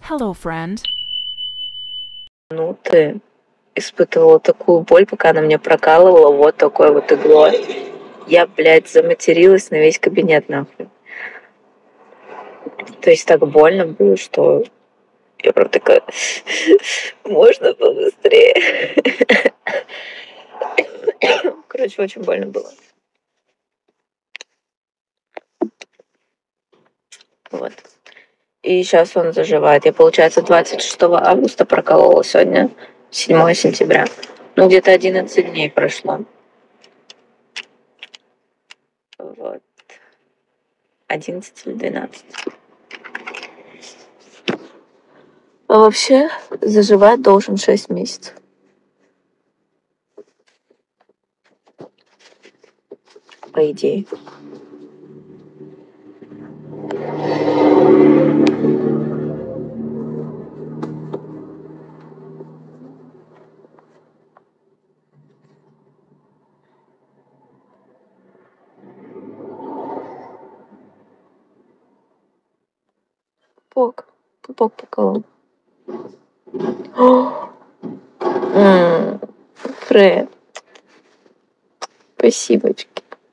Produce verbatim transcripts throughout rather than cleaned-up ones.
Hello, friend. Ну, ты испытывала такую боль, пока она мне прокалывала вот такой вот иглой. Я, блядь, заматерилась на весь кабинет, нахуй. То есть так больно было, что я прям такая, можно побыстрее. Короче, очень больно было. Вот. И сейчас он заживает. Я, получается, двадцать шестого августа проколола, сегодня седьмое сентября. Ну, где-то одиннадцать дней прошло. Вот. одиннадцать или двенадцать. А вообще заживать должен шесть месяцев. По идее. Пупок. Пупок поколол. М, Фред. Спасибочки.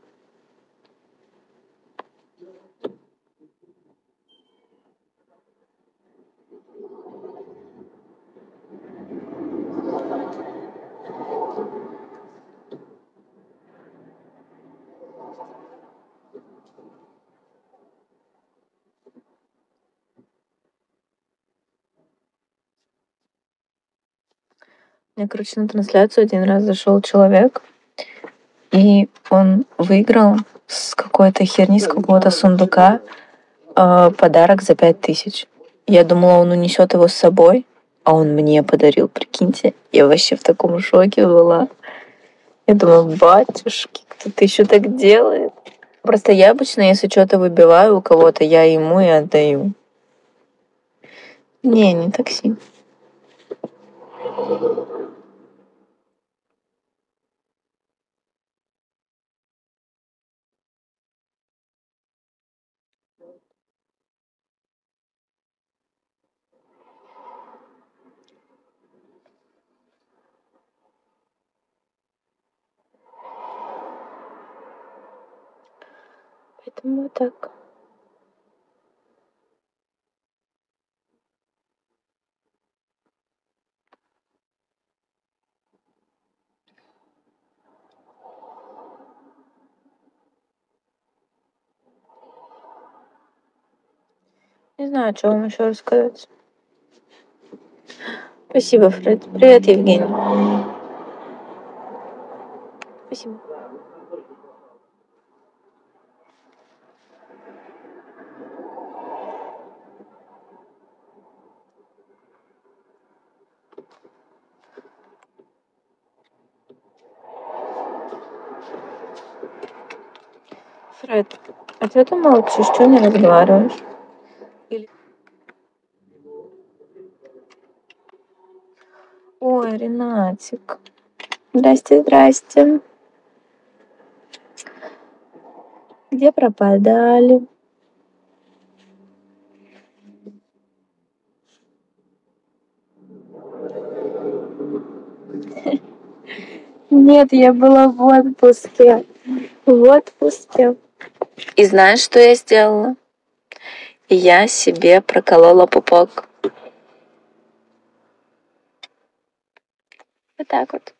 Мне, короче, на трансляцию один раз зашел человек, и он выиграл с какой-то херни, с какого-то сундука э, подарок за пять тысяч. Я думала, он унесет его с собой, а он мне подарил, прикиньте. Я вообще в таком шоке была. Я думаю, батюшки, кто-то еще так делает. Просто я обычно, если что-то выбиваю у кого-то, я ему и отдаю. Не, не такси. Поэтому вот так. Не знаю, что вам еще рассказать. Спасибо, Фред. Привет, Евгений. Спасибо. Фред, а что ты молчишь? Что не разговариваешь? Или... Ой, Ренатик. Здрасте, здрасте. Где пропадали? Нет, я была в отпуске. В отпуске. И знаешь, что я сделала? Я себе проколола пупок. Вот так вот.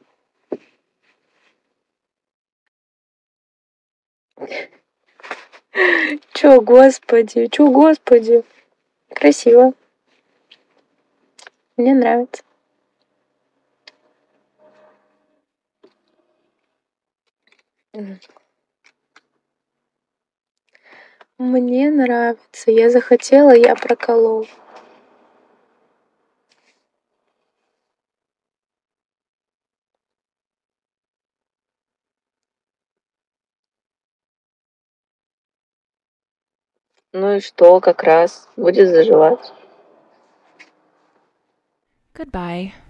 Чё, господи, чё, господи. Красиво. Мне нравится. Мне нравится. Я захотела, я проколол. Ну и что, как раз будет заживать. Goodbye.